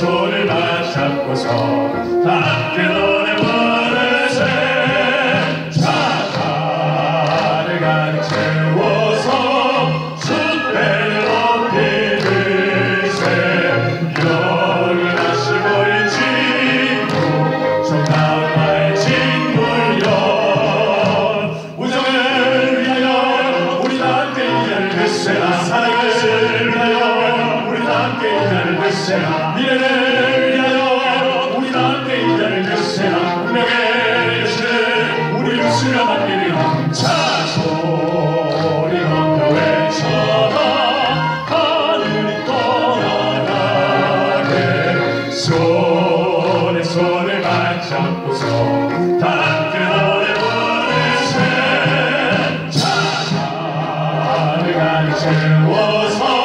손을 맞잡고서 다 함께 노래 부르세. 자자를 가득 채워서 숫배를 높이 들세. 영을 하시고 이 친구 정다운 나의 친구여. 우정을 위하여 우리 다 함께 이 자리를 글쎄라. 사랑을 위하여 우리 다 함께 이 자리를 글쎄라. 미래를 위하여 우리 다 함께 이 자리를 글쎄라. 운명의 여신을 우리 육수가 맡기리라. 자 소리 높여 외쳐라. 하늘이 떠나가게 손에 손을 맞잡고서 다 함께 노래 부르세. 자자를 가득 채워서